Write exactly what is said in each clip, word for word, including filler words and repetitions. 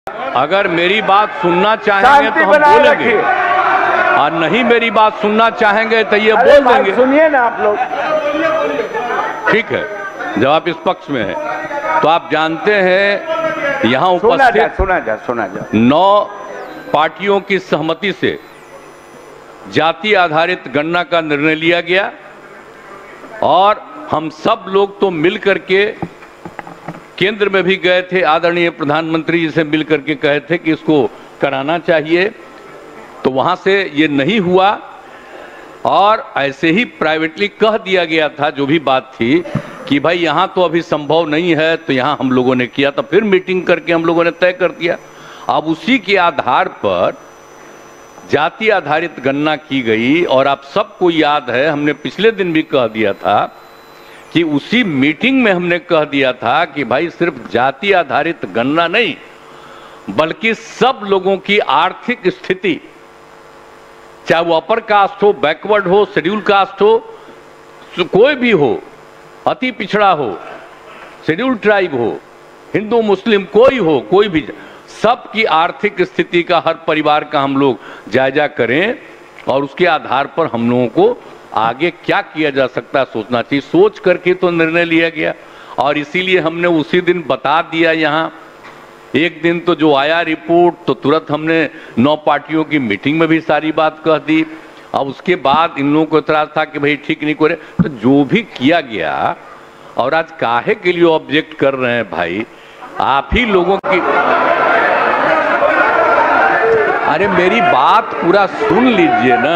अगर मेरी बात सुनना चाहेंगे तो हम बोलेंगे, और नहीं मेरी बात सुनना चाहेंगे तो ये बोल देंगे। सुनिए ना आप लोग। ठीक है, जब आप इस पक्ष में हैं तो आप जानते हैं यहाँ उपस्थित सुना जा सुना जा नौ पार्टियों की सहमति से जाति आधारित गणना का निर्णय लिया गया, और हम सब लोग तो मिल करके केंद्र में भी गए थे, आदरणीय प्रधानमंत्री जी से मिल करके कहे थे कि इसको कराना चाहिए, तो वहां से ये नहीं हुआ, और ऐसे ही प्राइवेटली कह दिया गया था जो भी बात थी कि भाई यहाँ तो अभी संभव नहीं है, तो यहाँ हम लोगों ने किया, तो फिर मीटिंग करके हम लोगों ने तय कर दिया। अब उसी के आधार पर जाति आधारित गणना की गई, और आप सबको याद है हमने पिछले दिन भी कह दिया था कि उसी मीटिंग में हमने कह दिया था कि भाई सिर्फ जाति आधारित गणना नहीं, बल्कि सब लोगों की आर्थिक स्थिति, चाहे वो अपर कास्ट हो, बैकवर्ड हो, शेड्यूल कास्ट हो, कोई भी हो, अति पिछड़ा हो, शेड्यूल ट्राइब हो, हिंदू मुस्लिम कोई हो, कोई भी, सबकी आर्थिक स्थिति का, हर परिवार का हम लोग जायजा करें, और उसके आधार पर हम लोगों को आगे क्या किया जा सकता है सोचना चाहिए। सोच करके तो निर्णय लिया गया, और इसीलिए हमने उसी दिन बता दिया। यहाँ एक दिन तो जो आया रिपोर्ट, तो तुरंत हमने नौ पार्टियों की मीटिंग में भी सारी बात कह दी। अब उसके बाद इन लोगों को इतराज था कि भाई ठीक नहीं करे, तो जो भी किया गया, और आज काहे के लिए ऑब्जेक्ट कर रहे हैं भाई, आप ही लोगों की। अरे मेरी बात पूरा सुन लीजिए ना।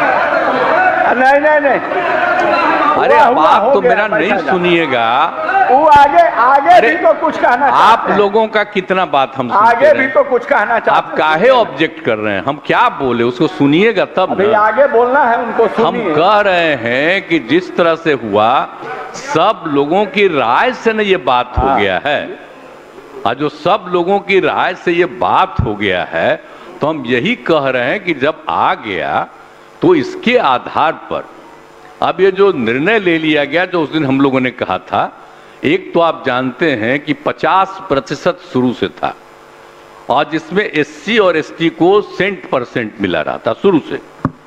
नहीं नहीं नहीं, अरे बात तो मेरा नहीं सुनिएगा। वो आगे आगे भी तो कुछ कहना चाहते हैं। आप लोगों का कितना बात हम आगे भी तो कुछ कहना चाहते हैं। आप काहे ऑब्जेक्ट कर रहे हैं? हम क्या बोले उसको सुनिएगा तब अभी आगे बोलना है उनको, हम कह रहे हैं कि जिस तरह से हुआ, सब लोगों की राय से न ये बात हो गया है, और जो सब लोगों की राय से ये बात हो गया है, तो हम यही कह रहे हैं कि जब आ गया तो इसके आधार पर अब ये जो निर्णय ले लिया गया, जो उस दिन हम लोगों ने कहा था, एक तो आप जानते हैं कि पचास प्रतिशत शुरू से था, और जिसमें एससी और एसटी को सेंट परसेंट मिला रहा था शुरू से,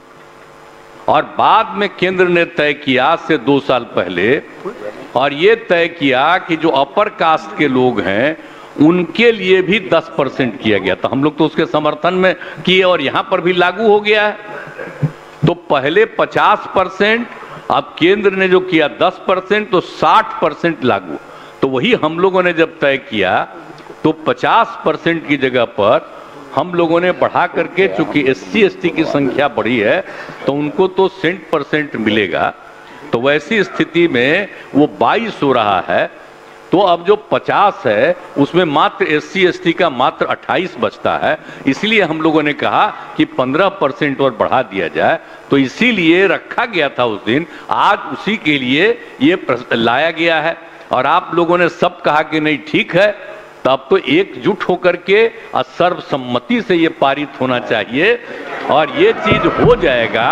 और बाद में केंद्र ने तय किया से दो साल पहले, और ये तय किया कि जो अपर कास्ट के लोग हैं उनके लिए भी दस परसेंट किया गया। तो हम लोग तो उसके समर्थन में किए, और यहां पर भी लागू हो गया है। तो पहले पचास परसेंट, अब केंद्र ने जो किया दस परसेंट, तो साठ परसेंट लागू। तो वही हम लोगों ने जब तय किया, तो पचास परसेंट की जगह पर हम लोगों ने बढ़ा करके, चूंकि एससी एसटी की संख्या बढ़ी है, तो उनको तो सेंट परसेंट मिलेगा, तो वैसी स्थिति में वो बाईस हो रहा है। तो अब जो पचास है उसमें मात्र एससी एसटी का मात्र अट्ठाईस बचता है, इसलिए हम लोगों ने कहा कि पंद्रह परसेंट और बढ़ा दिया जाए। तो इसीलिए रखा गया था उस दिन, आज उसी के लिए ये लाया गया है, और आप लोगों ने सब कहा कि नहीं ठीक है, तब तो एकजुट होकर के और सर्वसम्मति से ये पारित होना चाहिए, और ये चीज हो जाएगा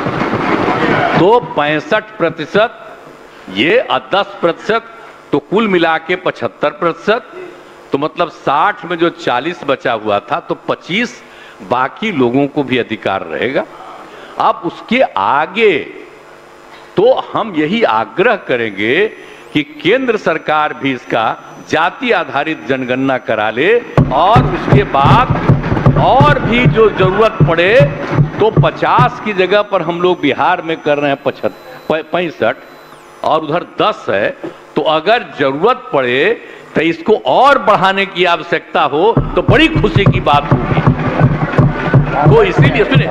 तो पैंसठ प्रतिशत ये और दस प्रतिशत, तो कुल मिला के पचहत्तर प्रतिशत, तो मतलब साठ में जो चालीस बचा हुआ था, तो पच्चीस बाकी लोगों को भी अधिकार रहेगा। अब उसके आगे तो हम यही आग्रह करेंगे कि केंद्र सरकार भी इसका जाति आधारित जनगणना करा ले, और उसके बाद और भी जो जरूरत पड़े, तो पचास की जगह पर हम लोग बिहार में कर रहे हैं पचहत्तर पैंसठ, और उधर दस है, तो अगर जरूरत पड़े तो इसको और बढ़ाने की आवश्यकता हो तो बड़ी खुशी की बात होगी। तो इसीलिए सुने,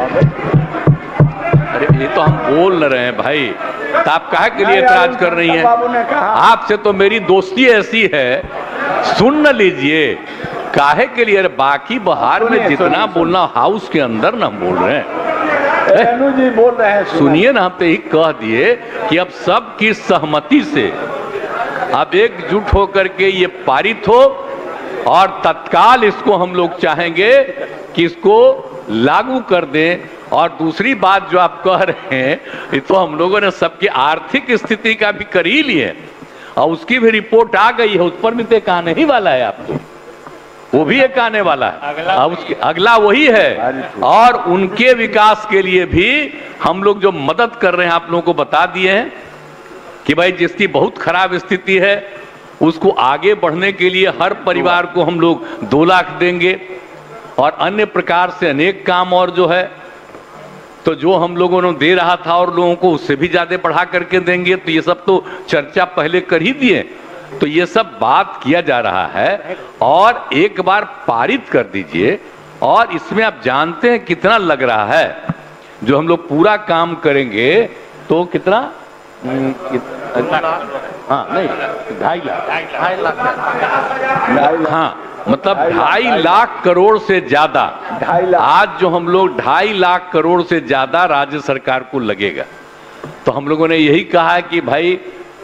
अरे ये तो हम बोल न रहे हैं भाई, तो आप काहे के लिए एतराज कर रही हैं? आपसे तो मेरी दोस्ती ऐसी है, सुन न लीजिए, काहे के लिए? बाकी बाहर में जितना बोलना हाउस के अंदर ना बोल रहे हैं। जी बोल रहे हैं, सुनिए ना, हम तो यही कह दिए कि अब सबकी सहमति से अब एकजुट होकर के ये पारित हो, और तत्काल इसको हम लोग चाहेंगे कि इसको लागू कर दें। और दूसरी बात जो आप कह रहे हैं, ये तो हम लोगों ने सबकी आर्थिक स्थिति का भी कर ही लिए, और उसकी भी रिपोर्ट आ गई है, उस पर भी तो कहने ही वाला है आपको। वो भी एक आने वाला है, अब उसके अगला वही है। और उनके विकास के लिए भी हम लोग जो मदद कर रहे हैं आप लोगों को बता दिए हैं कि भाई जिसकी बहुत खराब स्थिति है उसको आगे बढ़ने के लिए हर परिवार को हम लोग दो लाख देंगे, और अन्य प्रकार से अनेक काम और जो है तो जो हम लोगों ने दे रहा था और लोगों को उससे भी ज्यादा बढ़ा करके देंगे। तो ये सब तो चर्चा पहले कर ही दिए, तो ये सब बात किया जा रहा है और एक बार पारित कर दीजिए। और इसमें आप जानते हैं कितना लग रहा है, जो हम लोग पूरा काम करेंगे तो कितना, हाँ नहीं ढाई लाख ढाई लाख हाँ मतलब ढाई लाख करोड़ से ज्यादा, आज जो हम लोग ढाई लाख करोड़ से ज्यादा राज्य सरकार को लगेगा। तो हम लोगों ने यही कहा है कि भाई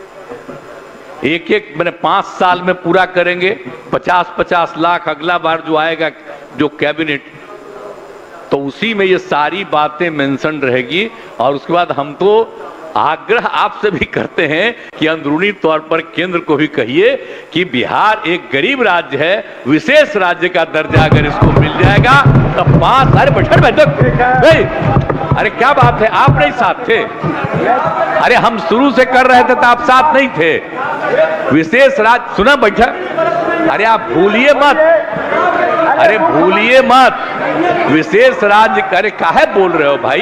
एक एक मैंने पांच साल में पूरा करेंगे, पचास पचास लाख अगला बार जो आएगा जो कैबिनेट, तो उसी में ये सारी बातें मेंशन रहेगी। और उसके बाद हम तो आग्रह आपसे भी करते हैं कि अंदरूनी तौर पर केंद्र को भी कहिए कि बिहार एक गरीब राज्य है, विशेष राज्य का दर्जा अगर इसको मिल जाएगा तो पांच अरे बैठे बैठे नहीं, अरे क्या बात है, आप नहीं साथ थे, अरे हम शुरू से कर रहे थे तो आप साथ नहीं थे। विशेष राज्य सुना बैठा, अरे आप भूलिए मत, अरे भूलिए मत, विशेष राज्य, अरे काहे बोल रहे हो भाई,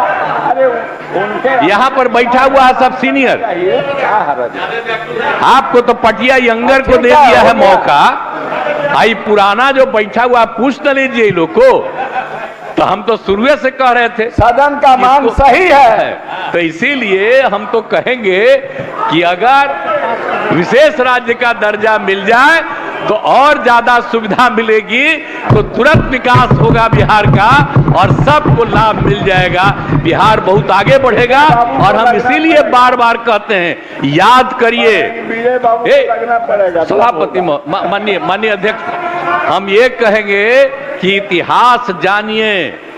यहाँ पर बैठा हुआ है सब सीनियर, आपको तो पटिया यंगर को दे दिया है मौका, आई पुराना जो बैठा हुआ पूछ न लीजिए लोग को। तो हम तो शुरू से कह रहे थे सदन का मान सही है, तो इसीलिए हम तो कहेंगे कि अगर विशेष राज्य का दर्जा मिल जाए तो और ज्यादा सुविधा मिलेगी, तो तुरंत विकास होगा बिहार का और सबको लाभ मिल जाएगा, बिहार बहुत आगे बढ़ेगा। और हम इसीलिए बार बार कहते हैं, याद करिए सभापति माननीय माननीय अध्यक्ष, हम ये कहेंगे कि इतिहास जानिए।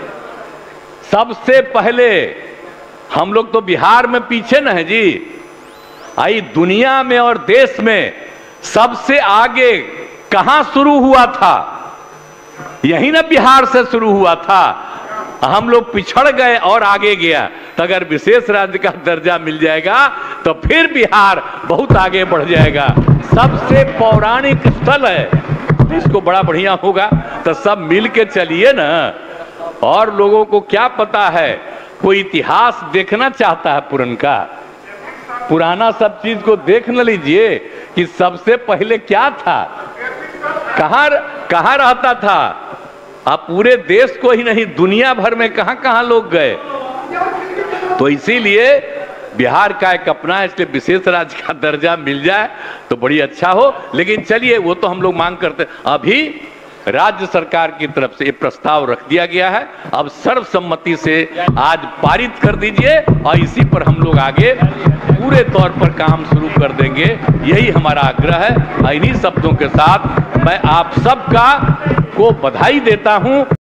सबसे पहले हम लोग तो बिहार में पीछे न है जी, आई दुनिया में और देश में सबसे आगे कहां शुरू हुआ था, यही ना बिहार से शुरू हुआ था। हम लोग पिछड़ गए और आगे गया, तो अगर विशेष राज्य का दर्जा मिल जाएगा तो फिर बिहार बहुत आगे बढ़ जाएगा। सबसे पौराणिक स्थल है, इसको बड़ा बढ़िया होगा, तो सब मिल के चलिए ना। और लोगों को क्या पता है, कोई इतिहास देखना चाहता है पुरनका, पुराना सब चीज को देख न लीजिए कि सबसे पहले क्या था, कहां कहां रहता था। आप पूरे देश को ही नहीं, दुनिया भर में कहां कहां लोग गए। तो इसीलिए बिहार का एक अपना है, इसलिए विशेष राज्य का दर्जा मिल जाए तो बड़ी अच्छा हो। लेकिन चलिए, वो तो हम लोग मांग करते, अभी राज्य सरकार की तरफ से ये प्रस्ताव रख दिया गया है, अब सर्वसम्मति से आज पारित कर दीजिए और इसी पर हम लोग आगे पूरे तौर पर काम शुरू कर देंगे, यही हमारा आग्रह है। इन्हीं शब्दों के साथ मैं आप सबका को बधाई देता हूं।